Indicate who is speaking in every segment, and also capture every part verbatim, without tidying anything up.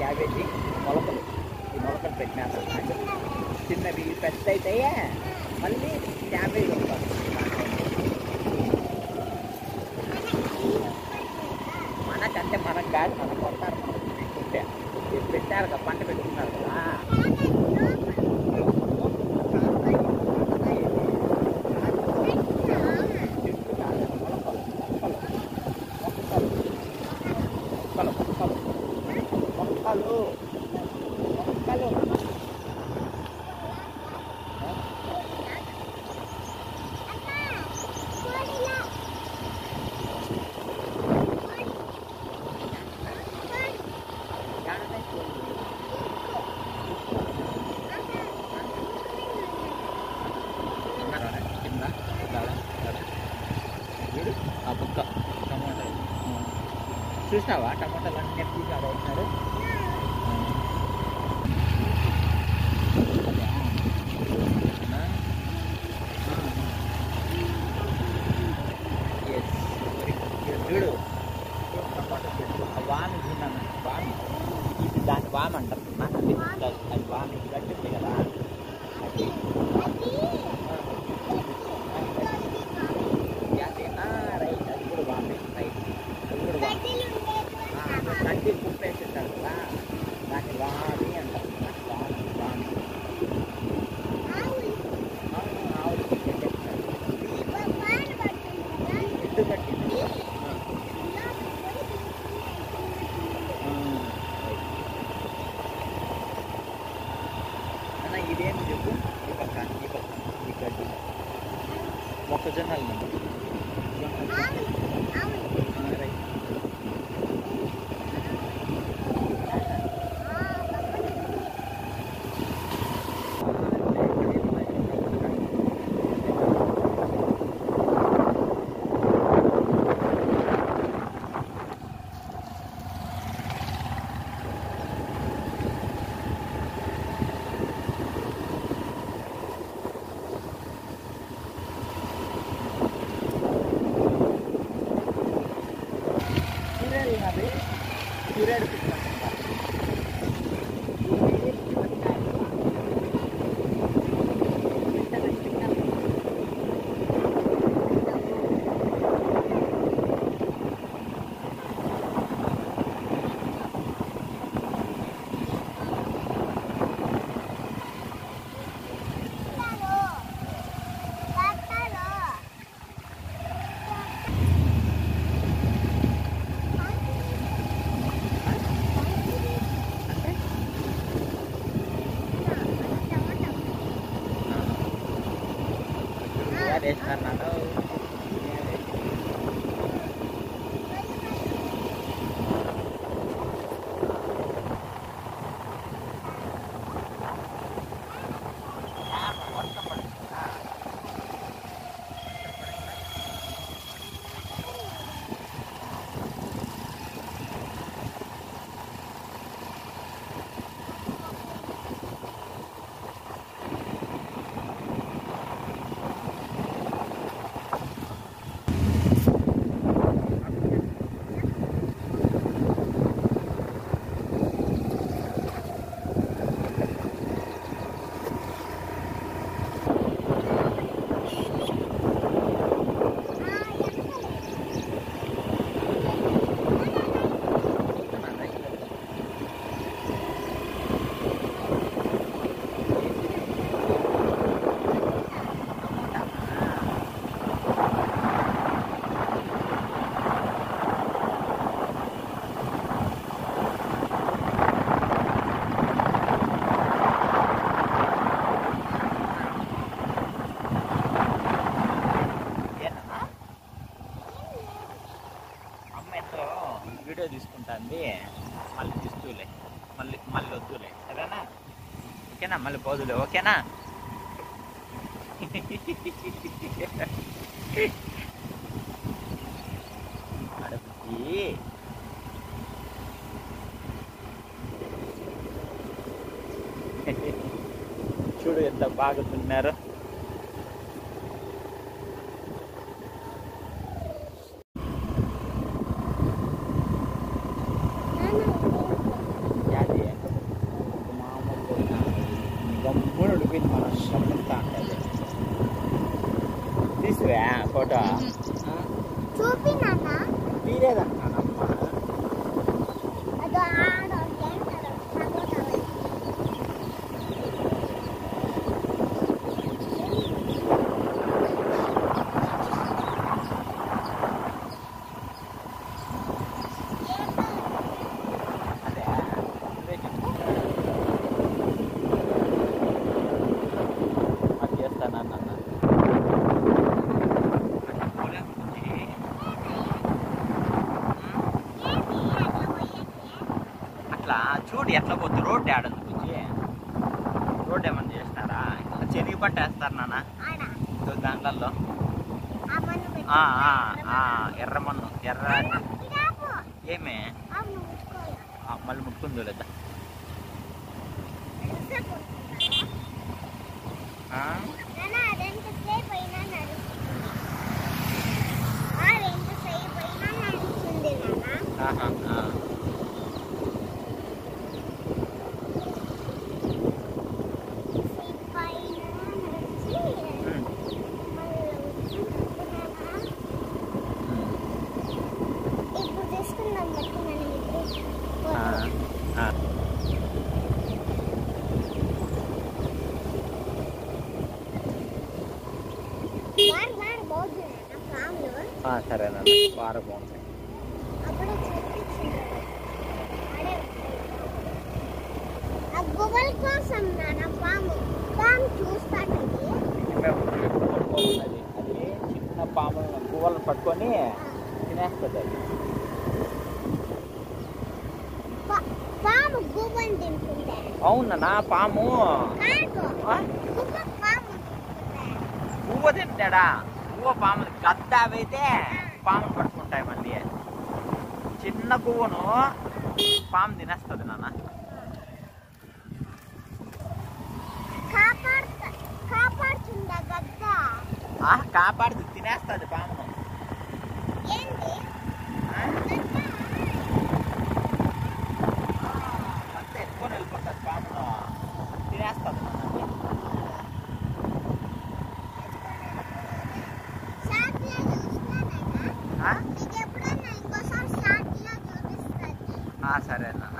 Speaker 1: Cabbage మొలకలు, ఈ మొలకలు పెట్టినారు. చిన్నవి పెద్ద అయితే మళ్ళీ క్యాబేజీ వస్తారు. మనకంటే మనకు కాదు, మనం కొడతారు. పెట్టుకుంటే పెట్టారు కదా, పంట పెట్టుకున్నారు కదా. మొక్కలు మొక్కలు ఆ పక్క టమాటాలు చూసినావా? టమాటాలు అన్నీ ఎప్పుడు అవుతున్నారు. చూడు టమాటా చెట్టు, ఆ వామి తిన్నాను. వామి ఇది దాన్ని వామి అంటారు. నాకు అది వామి గట్టింది కదా. అది రైట్, అది కూడా వామి. రైట్, అది కూడా వామి. గడ్డి కుప్పేసింటారు కదా, దాన్ని వామి అంటారు. వామి వామి ఆవులు పెట్టేస్తారు. ఎద్దు కట్టింది. అన్న ఇదేమి చెప్పు? ఈ పక్క ఈ పక్క ఈ గడ్డి మొక్కజొన్నలు. రైట్, అది సూర్యుడు వేస్తున్నాను. వీడియో తీసుకుంటుంది. మళ్ళీ తీస్తూలే, మళ్ళీ మళ్ళీ వద్దులే, సరేనా? ఓకేనా? మళ్ళీ పోదులే, ఓకేనా? అడపి చూడు ఎంత బాగా తిన్నారు. Yeah, తీసివా ఫోటో
Speaker 2: చూపి నాన్న
Speaker 1: తీరేదంటున్నానమ్మా
Speaker 2: అదో ఆడ ఏంటో
Speaker 1: అదే నువ్వే చెప్పు అది చేస్తానన్న అట్లా చూడు ఎట్లా పోతుంది రోడ్డు ఆడదు బుజ్జి రోడ్డు ఏమన్నా చేస్తారా ఇట్లా చెనిగి పట్ట వేస్తారు నాన్న దాంట్లో ఎర్రమన్ను ఎర్ర ఏమే మళ్ళీ ముట్టుకుందో లేదా సరేనా బాగా బాగుంటాయి
Speaker 2: గువ్వల కోసం నాన్న పాము పాము చూస్తాను
Speaker 1: అది అది చిన్న పాము పువ్వులను పట్టుకొని తినేస్తుంది అది
Speaker 2: పాము గువ్వని తింటుంటే
Speaker 1: అవునా పాము పువ్వు తింటాడా పువ్వు పాము గద్ద అవైతే పామును పట్టుకుంటాయి మళ్ళీ చిన్న పువ్వును పాము తినేస్తుంది నాన్న కాపాడుతు తినేస్తుంది పామును అంతా ఎత్తుకొని వెళ్ళిపోతుంది పామును తినేస్తుంది సరే నాన్న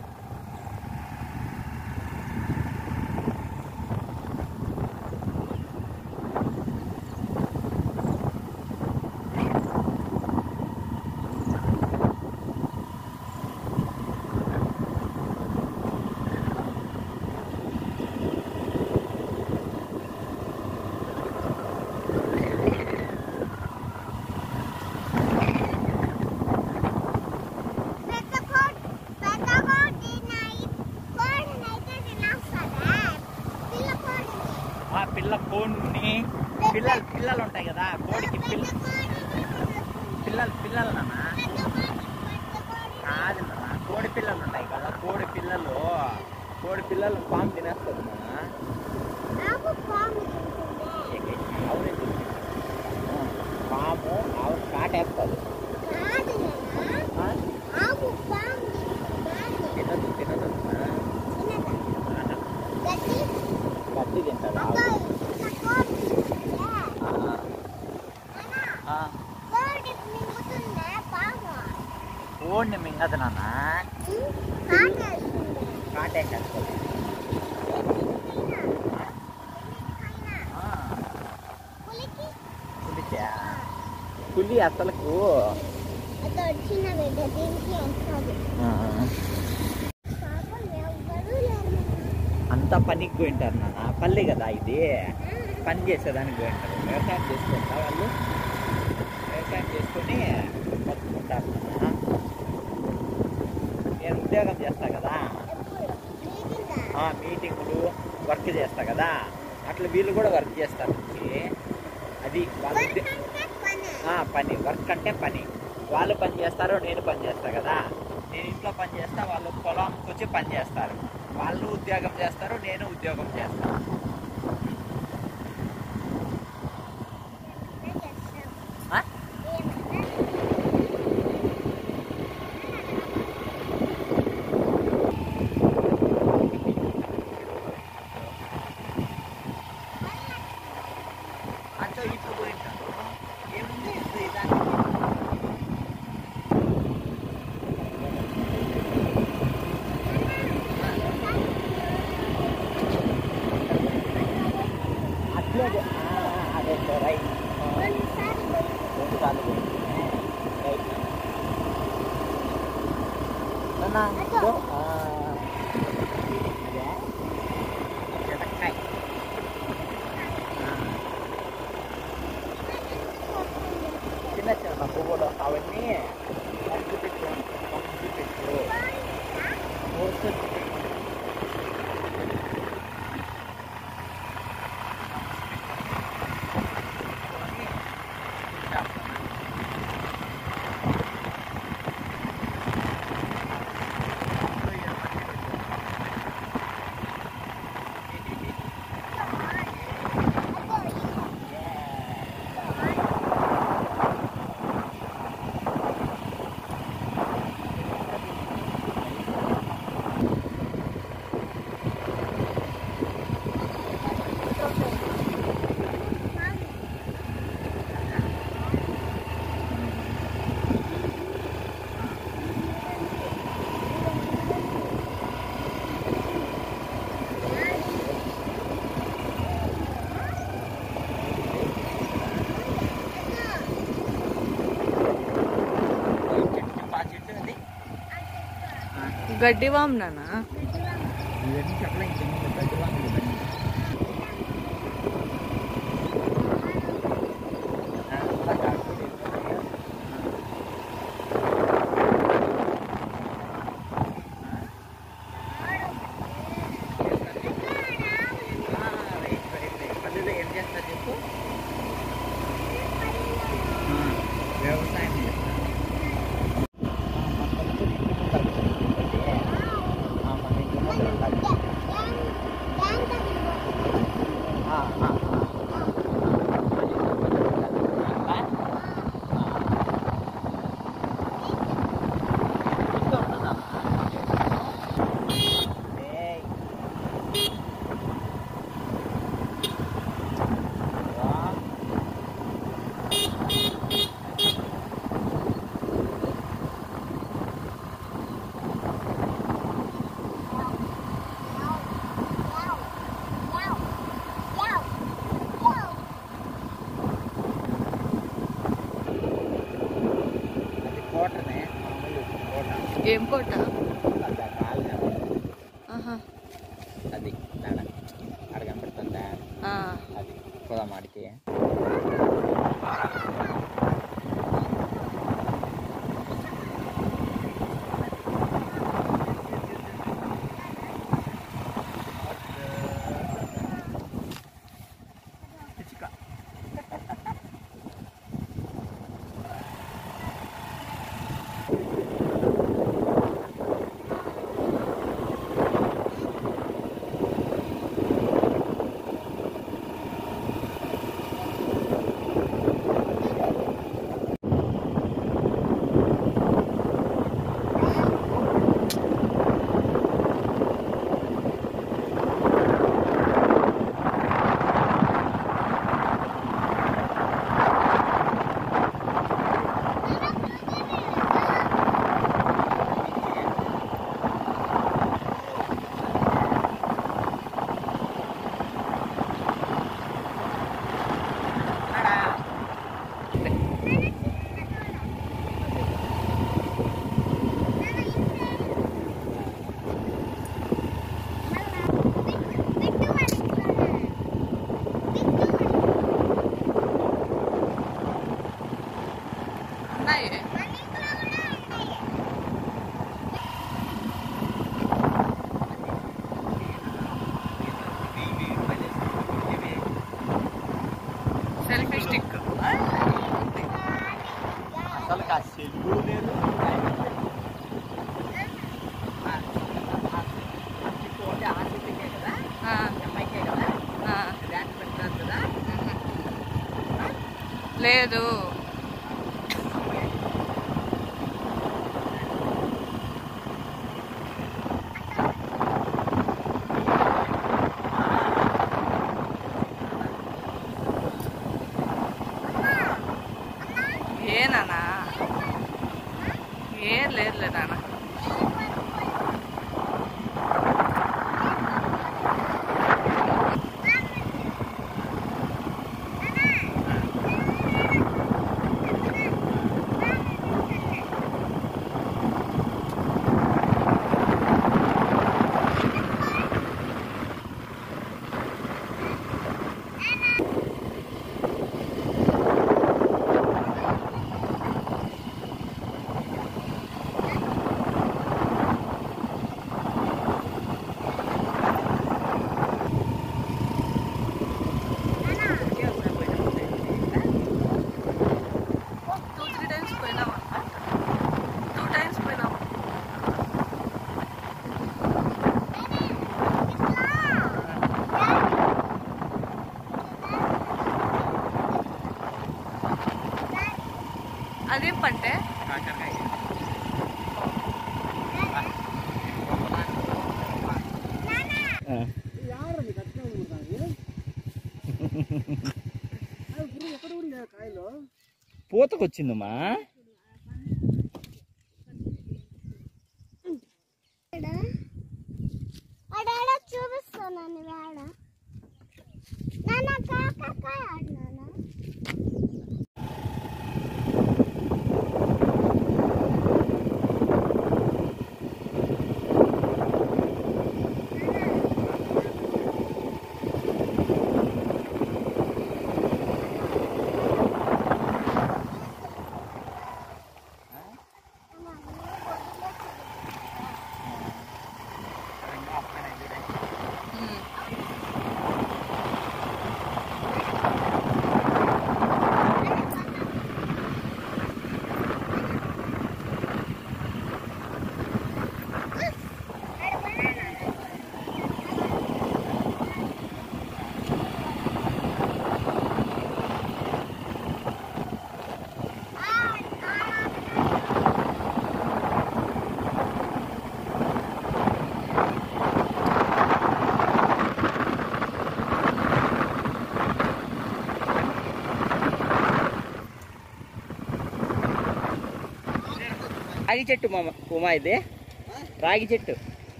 Speaker 1: పిల్ల కోడిని పిల్లలు పిల్లలు ఉంటాయి కదా కోడికి పిల్ల పిల్లలు పిల్లలు నాన్న కాదు నాన్న కోడి పిల్లలు ఉంటాయి కదా కోడి పిల్లలు కోడి పిల్లలు పాము తినేస్తుంది నాన్న పాము ఆవు కాటేస్తుంది తినదు తినదు గడ్డి తింటాడు కోడిని మింగదు నాన్న కాటేసేస్తుంది పులిచా పులి అసలుకు అంతా పనికి పోయింటారు నాన్న పల్లె కదా ఇది పని చేసేదానికి పోయింటారు వ్యవసాయం చేసుకుంటా వాళ్ళు వ్యవసాయం చేసుకొని బతుకుంటారు నాన్న నేను ఉద్యోగం చేస్తా కదా మీటింగులు వర్క్ చేస్తా కదా అట్లా వీళ్ళు కూడా వర్క్ చేస్తారు అది వాళ్ళ పని వర్క్ అంటే పని వాళ్ళు పని చేస్తారు నేను పని చేస్తా కదా నేను ఇంట్లో పని చేస్తా వాళ్ళు పొలంకి వచ్చి పని చేస్తారు వాళ్ళు ఉద్యోగం చేస్తారు నేను ఉద్యోగం చేస్తాను ఇప్పుడు పోయింటాను రైట్
Speaker 2: రెండుసార్లు పోయింది.
Speaker 1: రెండు సార్లు పోయింది. రైట్ నాన్న ఇదో. ఆ. అదే చెనక్కాయ. చిన్న చిన్న పువ్వులు అవన్నీ పంపు పెట్టు పంపు పెట్టు పోస్ట్
Speaker 3: గడ్డి వామ్ నానా
Speaker 1: ఇవన్నీ చెప్పలే ఇంకేమో గడ్డి వాములు ఇవన్నీ. పల్లెలో ఏం చేస్తారు చెప్పు? వ్యవసాయం చేస్తారు.
Speaker 3: ఏం కోట?
Speaker 1: అది అక్కడ కనపడుతుందా? అది పోదాం ఆడికి.
Speaker 3: సెల్ఫీ స్టిక్
Speaker 1: అసలు కా సెల్లు లేదు.
Speaker 3: లేదు ఏ నానా ఏం లేదులే నాన్న. అదేం పంటే
Speaker 1: కాకరకాయ. పూతకొచ్చిందమ్మా.
Speaker 2: చూపిస్తాను వేడ నాన్న కాకరకాయ ఆడినానా.
Speaker 1: రాగి చెట్టు మామ ఉమా, ఇది రాగి చెట్టు.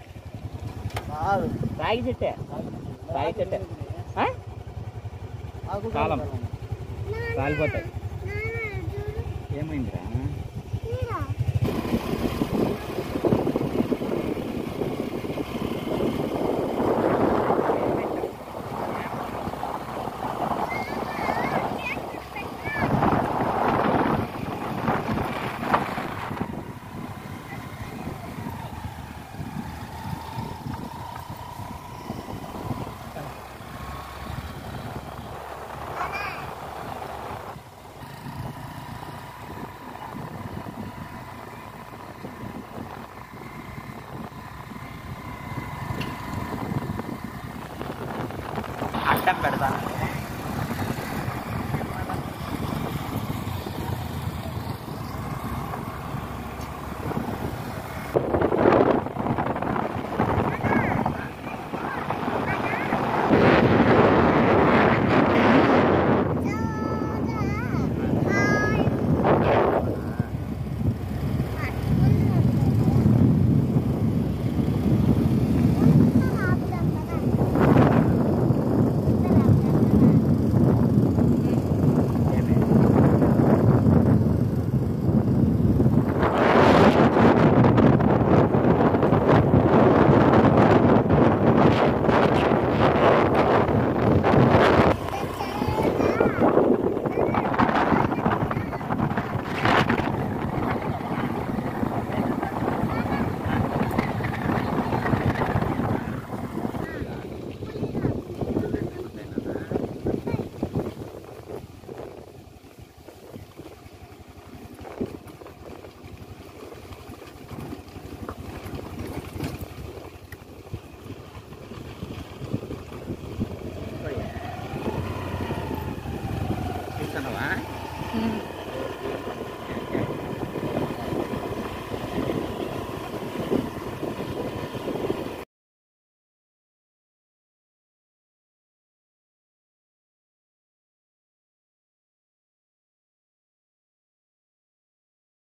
Speaker 1: రాగి చెట్టే రాగి చెట్టే కాలం కాలిపోతాయి. ఏమైందిరా? అడ్డం పెడతాను. చూస్తున్నావా?